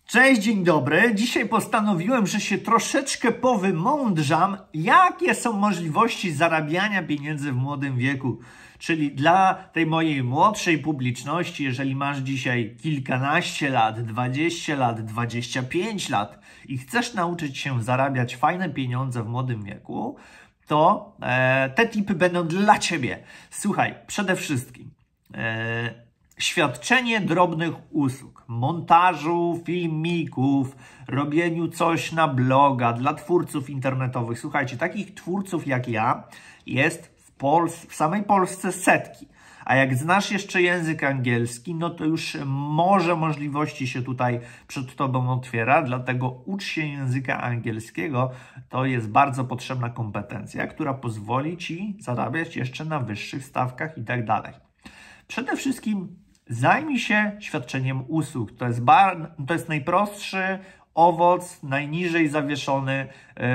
Cześć, dzień dobry. Dzisiaj postanowiłem, że się troszeczkę powymądrzam, jakie są możliwości zarabiania pieniędzy w młodym wieku. Czyli dla tej mojej młodszej publiczności, jeżeli masz dzisiaj kilkanaście lat, 20 lat, 25 lat i chcesz nauczyć się zarabiać fajne pieniądze w młodym wieku, to te tipy będą dla Ciebie. Słuchaj, przede wszystkim świadczenie drobnych usług, montażu filmików, robieniu coś na bloga dla twórców internetowych. Słuchajcie, takich twórców jak ja jest w samej Polsce setki. A jak znasz jeszcze język angielski, no to już może możliwości się tutaj przed Tobą otwiera, dlatego ucz się języka angielskiego. To jest bardzo potrzebna kompetencja, która pozwoli Ci zarabiać jeszcze na wyższych stawkach i tak dalej. Przede wszystkim zajmij się świadczeniem usług. To jest najprostszy owoc, najniżej zawieszony,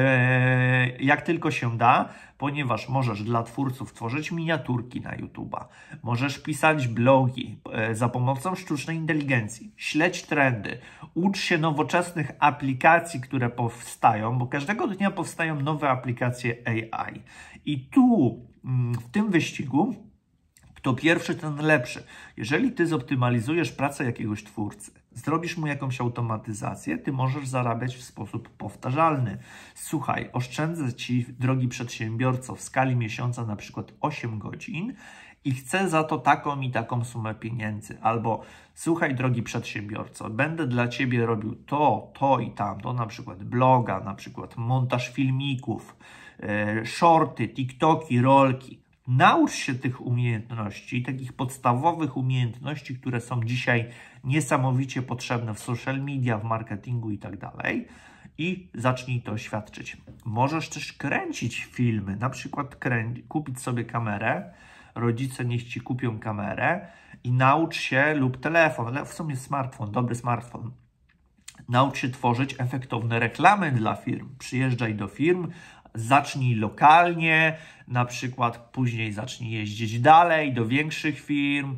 jak tylko się da, ponieważ możesz dla twórców tworzyć miniaturki na YouTube'a, możesz pisać blogi za pomocą sztucznej inteligencji, śledź trendy, ucz się nowoczesnych aplikacji, które powstają, bo każdego dnia powstają nowe aplikacje AI. I tu, w tym wyścigu, kto pierwszy, ten lepszy. Jeżeli Ty zoptymalizujesz pracę jakiegoś twórcy, zrobisz mu jakąś automatyzację, Ty możesz zarabiać w sposób powtarzalny. Słuchaj, oszczędzę Ci, drogi przedsiębiorco, w skali miesiąca na przykład 8 godzin i chcę za to taką i taką sumę pieniędzy. Albo słuchaj, drogi przedsiębiorco, będę dla Ciebie robił to i tamto, na przykład bloga, na przykład montaż filmików, shorty, TikToki, rolki. Naucz się tych umiejętności, takich podstawowych umiejętności, które są dzisiaj niesamowicie potrzebne w social media, w marketingu i tak dalej, i zacznij to świadczyć. Możesz też kręcić filmy, na przykład kupić sobie kamerę, rodzice niech Ci kupią kamerę i naucz się, lub telefon, ale w sumie smartfon, dobry smartfon. Naucz się tworzyć efektowne reklamy dla firm. Przyjeżdżaj do firm, zacznij lokalnie, na przykład później zacznij jeździć dalej do większych firm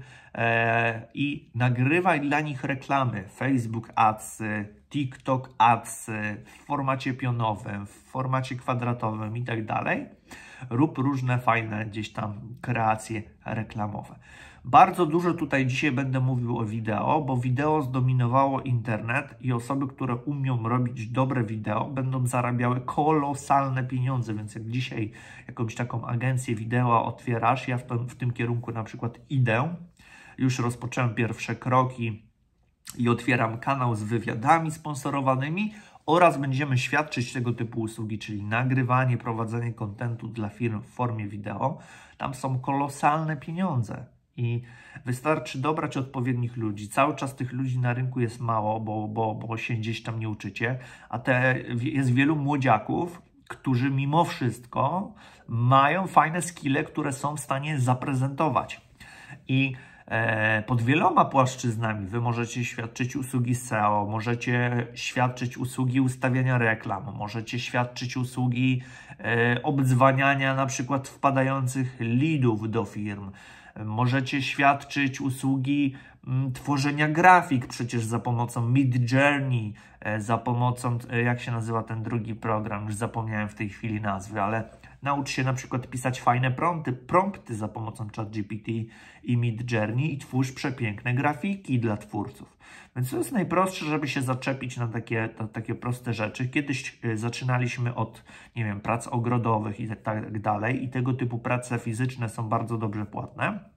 i nagrywaj dla nich reklamy. Facebook Adsy, TikTok Adsy w formacie pionowym, w formacie kwadratowym i tak dalej. Rób różne fajne gdzieś tam kreacje reklamowe. Bardzo dużo tutaj dzisiaj będę mówił o wideo, bo wideo zdominowało internet i osoby, które umią robić dobre wideo, będą zarabiały kolosalne pieniądze, więc jak dzisiaj jakąś taką agencję wideo otwierasz, ja w tym kierunku na przykład idę, już rozpocząłem pierwsze kroki i otwieram kanał z wywiadami sponsorowanymi oraz będziemy świadczyć tego typu usługi, czyli nagrywanie, prowadzenie kontentu dla firm w formie wideo. Tam są kolosalne pieniądze. I wystarczy dobrać odpowiednich ludzi. Cały czas tych ludzi na rynku jest mało, bo się gdzieś tam nie uczycie, a jest wielu młodziaków, którzy mimo wszystko mają fajne skille, które są w stanie zaprezentować. I pod wieloma płaszczyznami Wy możecie świadczyć usługi SEO, możecie świadczyć usługi ustawiania reklam, możecie świadczyć usługi obdzwaniania na przykład wpadających leadów do firm, możecie świadczyć usługi tworzenia grafik przecież za pomocą Midjourney, za pomocą, jak się nazywa ten drugi program, już zapomniałem w tej chwili nazwy, ale naucz się na przykład pisać fajne prompty za pomocą ChatGPT i Midjourney i twórz przepiękne grafiki dla twórców. Więc to jest najprostsze, żeby się zaczepić na takie proste rzeczy. Kiedyś zaczynaliśmy od, nie wiem, prac ogrodowych i tak dalej i tego typu prace fizyczne są bardzo dobrze płatne,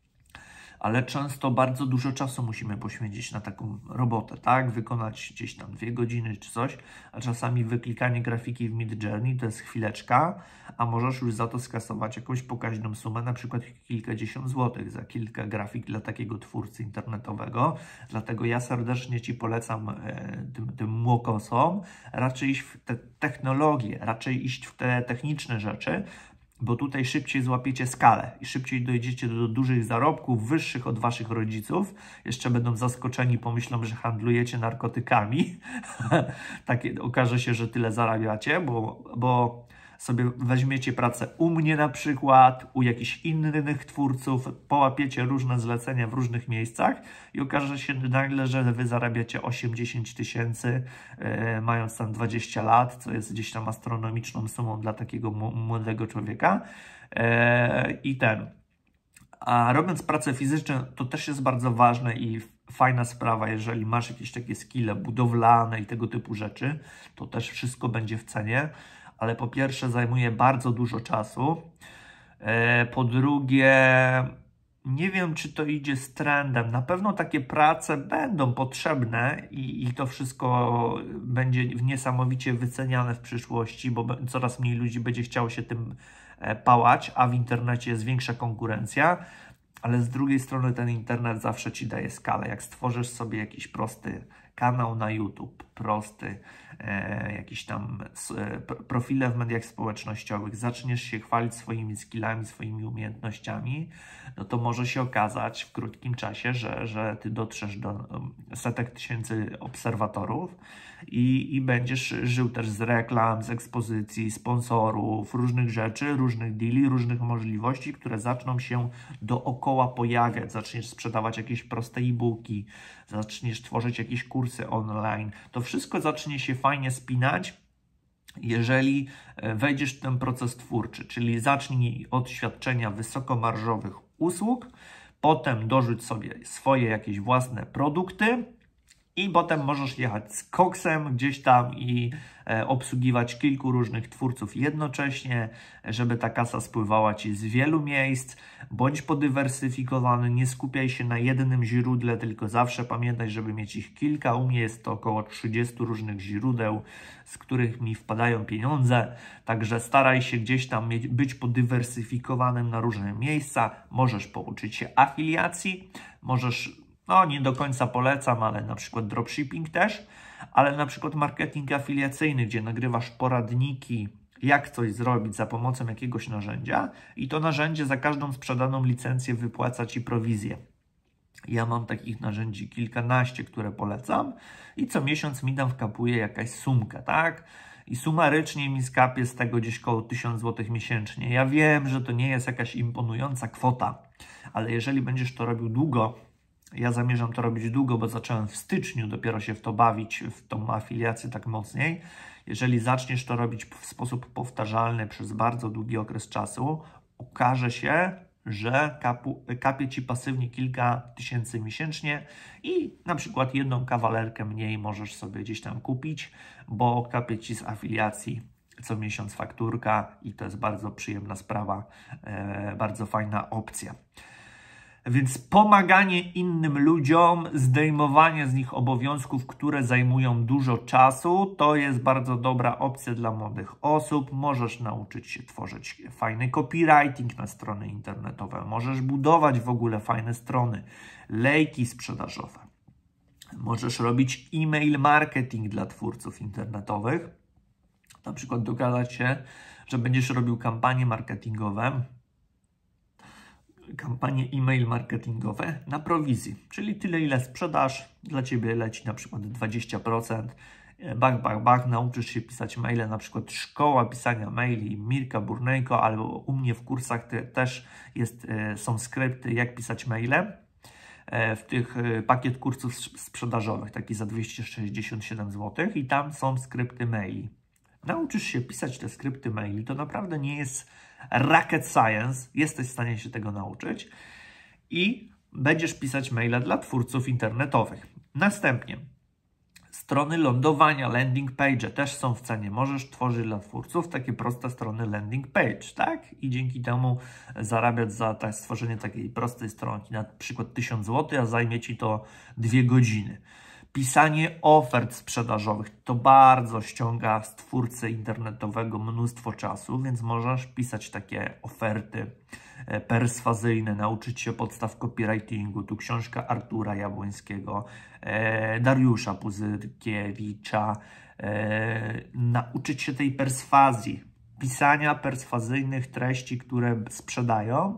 ale często bardzo dużo czasu musimy poświęcić na taką robotę, tak? Wykonać gdzieś tam 2 godziny czy coś, a czasami wyklikanie grafiki w Midjourney to jest chwileczka, a możesz już za to skasować jakąś pokaźną sumę, na przykład kilkadziesiąt złotych za kilka grafik dla takiego twórcy internetowego. Dlatego ja serdecznie Ci polecam tym młokosom raczej iść w te technologie, raczej iść w te techniczne rzeczy, bo tutaj szybciej złapiecie skalę i szybciej dojdziecie do dużych zarobków, wyższych od Waszych rodziców. Jeszcze będą zaskoczeni, pomyślą, że handlujecie narkotykami. Tak, okaże się, że tyle zarabiacie, bo sobie weźmiecie pracę u mnie na przykład, u jakichś innych twórców, połapiecie różne zlecenia w różnych miejscach i okaże się nagle, że wy zarabiacie 8-10 tysięcy, mając tam 20 lat, co jest gdzieś tam astronomiczną sumą dla takiego młodego człowieka. A robiąc pracę fizyczną, to też jest bardzo ważne i fajna sprawa, jeżeli masz jakieś takie skille budowlane i tego typu rzeczy, to też wszystko będzie w cenie, ale po pierwsze zajmuje bardzo dużo czasu, po drugie nie wiem, czy to idzie z trendem. Na pewno takie prace będą potrzebne i to wszystko będzie niesamowicie wyceniane w przyszłości, bo coraz mniej ludzi będzie chciało się tym pałać, a w internecie jest większa konkurencja, ale z drugiej strony ten internet zawsze ci daje skalę. Jak stworzysz sobie jakiś prosty kanał na YouTube, prosty jakiś tam profile w mediach społecznościowych, zaczniesz się chwalić swoimi skillami, swoimi umiejętnościami, no to może się okazać w krótkim czasie, że ty dotrzesz do setek tysięcy obserwatorów i będziesz żył też z reklam, z ekspozycji, sponsorów, różnych rzeczy, różnych deali, różnych możliwości, które zaczną się dookoła pojawiać. Zaczniesz sprzedawać jakieś proste e-booki, zaczniesz tworzyć jakieś kursy online. To wszystko zacznie się fajnie spinać, jeżeli wejdziesz w ten proces twórczy, czyli zacznij od świadczenia wysokomarżowych usług, potem dorzuć sobie swoje jakieś własne produkty i potem możesz jechać z koksem gdzieś tam i obsługiwać kilku różnych twórców jednocześnie, żeby ta kasa spływała ci z wielu miejsc. Bądź podywersyfikowany, nie skupiaj się na jednym źródle, tylko zawsze pamiętaj, żeby mieć ich kilka. U mnie jest to około 30 różnych źródeł, z których mi wpadają pieniądze, także staraj się gdzieś tam być podywersyfikowanym na różne miejsca. Możesz pouczyć się afiliacji, możesz, no nie do końca polecam, ale na przykład dropshipping też, ale na przykład marketing afiliacyjny, gdzie nagrywasz poradniki, jak coś zrobić za pomocą jakiegoś narzędzia i to narzędzie za każdą sprzedaną licencję wypłaca ci prowizję. Ja mam takich narzędzi kilkanaście, które polecam i co miesiąc mi tam wkapuje jakaś sumka, tak? I sumarycznie mi skapie z tego gdzieś koło 1000 zł miesięcznie. Ja wiem, że to nie jest jakaś imponująca kwota, ale jeżeli będziesz to robił długo, ja zamierzam to robić długo, bo zacząłem w styczniu dopiero się w to bawić, w tą afiliację tak mocniej. Jeżeli zaczniesz to robić w sposób powtarzalny przez bardzo długi okres czasu, okaże się, że kapie ci pasywnie kilka tysięcy miesięcznie i na przykład jedną kawalerkę mniej możesz sobie gdzieś tam kupić, bo kapie ci z afiliacji co miesiąc fakturka i to jest bardzo przyjemna sprawa, bardzo fajna opcja. Więc pomaganie innym ludziom, zdejmowanie z nich obowiązków, które zajmują dużo czasu, to jest bardzo dobra opcja dla młodych osób. Możesz nauczyć się tworzyć fajny copywriting na strony internetowe, możesz budować w ogóle fajne strony, lejki sprzedażowe. Możesz robić e-mail marketing dla twórców internetowych. Na przykład dogadać się, że będziesz robił kampanie marketingowe, kampanie e-mail marketingowe na prowizji, czyli tyle, ile sprzedaż, dla Ciebie leci na przykład 20%, bach, nauczysz się pisać maile, na przykład szkoła pisania maili Mirka Burnejko, albo u mnie w kursach też są skrypty, jak pisać maile, w tych pakiet kursów sprzedażowych, taki za 267 zł i tam są skrypty maili. Nauczysz się pisać te skrypty maili, to naprawdę nie jest rocket science, jesteś w stanie się tego nauczyć i będziesz pisać maile dla twórców internetowych. Następnie strony lądowania, landing page też są w cenie. Możesz tworzyć dla twórców takie proste strony landing page, tak? I dzięki temu zarabiać za stworzenie takiej prostej stronki na przykład 1000 zł, a zajmie Ci to 2 godziny. Pisanie ofert sprzedażowych to bardzo ściąga z twórcy internetowego mnóstwo czasu, więc możesz pisać takie oferty perswazyjne, nauczyć się podstaw copywritingu. Tu książka Artura Jabłońskiego, Dariusza Puzyrkiewicza. Nauczyć się tej perswazji, pisania perswazyjnych treści, które sprzedają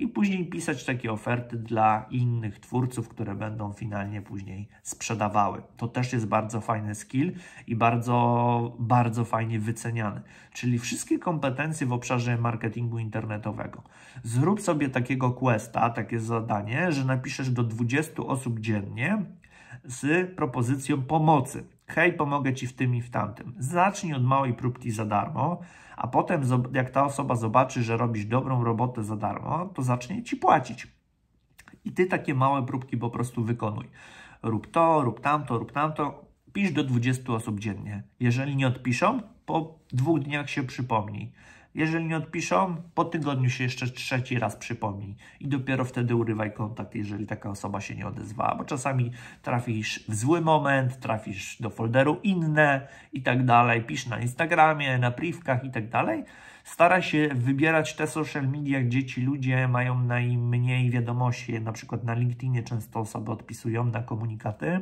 i później pisać takie oferty dla innych twórców, które będą finalnie później sprzedawały. To też jest bardzo fajny skill i bardzo, bardzo fajnie wyceniany. Czyli wszystkie kompetencje w obszarze marketingu internetowego. Zrób sobie takiego questa, takie zadanie, że napiszesz do 20 osób dziennie z propozycją pomocy. Hej, pomogę Ci w tym i w tamtym. Zacznij od małej próbki za darmo, a potem jak ta osoba zobaczy, że robisz dobrą robotę za darmo, to zacznie Ci płacić. I Ty takie małe próbki po prostu wykonuj. Rób to, rób tamto, rób tamto. Pisz do 20 osób dziennie. Jeżeli nie odpiszą, po 2 dniach się przypomnij. Jeżeli nie odpiszą, po tygodniu się jeszcze 3. raz przypomnij i dopiero wtedy urywaj kontakt, jeżeli taka osoba się nie odezwała, bo czasami trafisz w zły moment, trafisz do folderu inne i tak dalej, pisz na Instagramie, na privkach i tak dalej. Staraj się wybierać te social media, gdzie ci ludzie mają najmniej wiadomości, na przykład na LinkedInie często osoby odpisują na komunikaty,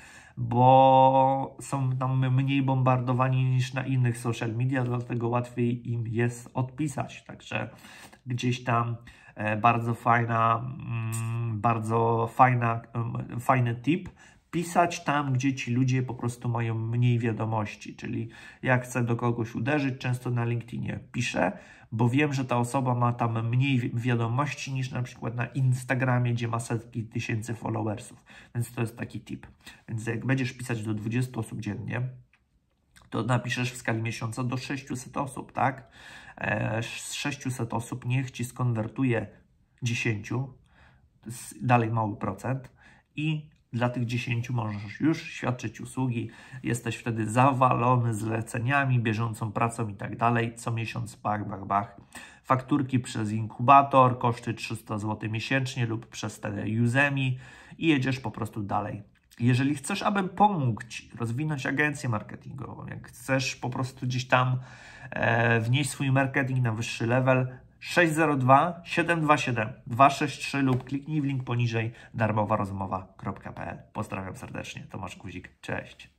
bo są tam mniej bombardowani niż na innych social media, dlatego łatwiej im jest odpisać. Także gdzieś tam fajny tip. Pisać tam, gdzie ci ludzie po prostu mają mniej wiadomości, czyli jak chcę do kogoś uderzyć, często na LinkedInie piszę, bo wiem, że ta osoba ma tam mniej wiadomości niż na przykład na Instagramie, gdzie ma setki tysięcy followersów, więc to jest taki tip. Więc jak będziesz pisać do 20 osób dziennie, to napiszesz w skali miesiąca do 600 osób, tak? Z 600 osób niech Ci skonwertuje 10, to jest dalej mały procent i dla tych 10 możesz już świadczyć usługi, jesteś wtedy zawalony zleceniami, bieżącą pracą i tak dalej, co miesiąc bach. Fakturki przez inkubator, koszty 300 zł miesięcznie lub przez Udemy i jedziesz po prostu dalej. Jeżeli chcesz, abym pomógł Ci rozwinąć agencję marketingową, jak chcesz po prostu gdzieś tam wnieść swój marketing na wyższy level, 602 727 263 lub kliknij w link poniżej darmowarozmowa.pl. Pozdrawiam serdecznie, Tomasz Guzik, cześć.